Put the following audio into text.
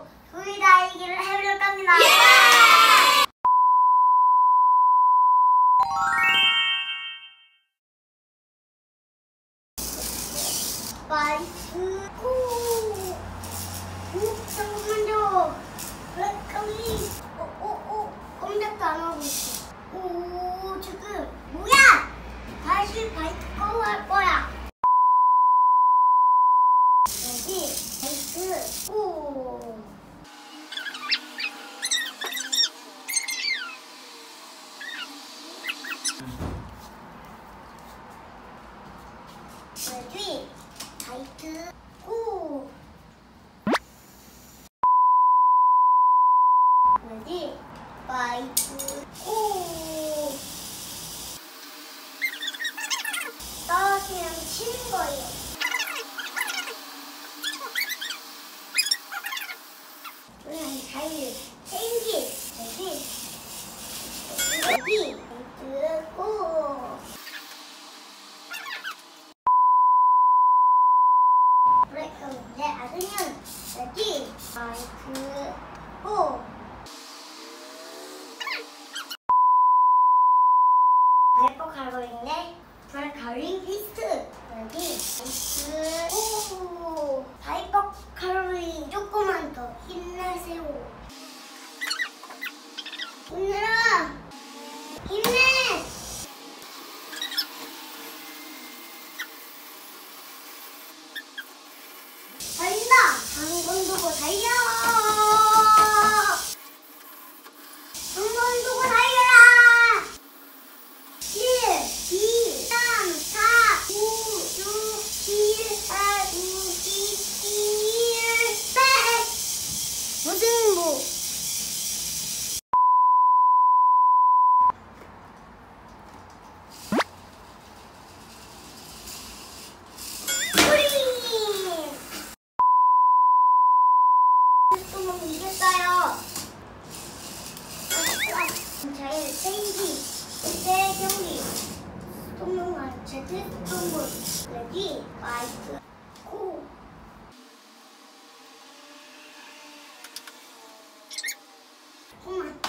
둘이 다 얘기를 해볼 겁니다. 마이크 잠깐만요. 빨리 꼼짝도 안 하고 있어. 지금 뭐야? 다시 바이크 끄고 할 거야. 여기 바이크 여기 바이크 여기 바이크 떨어지면 치는 거예요. 그냥 잘 생기 여기 바이크 브레이크 이제 아들은 여기 바이크 발톱 가고 있네. 가링 리스트 여기 발톱 칼로리 조금만 더 힘내세요. 힘내라. 힘내. 달린다. 당근 두고 달려. 당근 두고 달려라. 1, 2, 3, 4, 5, 6, 7, 8, 9, 10, 11, 100. 무슨 뭐? 또 이겼어요. 잘 생기. 내 경기 동물원 제트동물 레디 마이크 코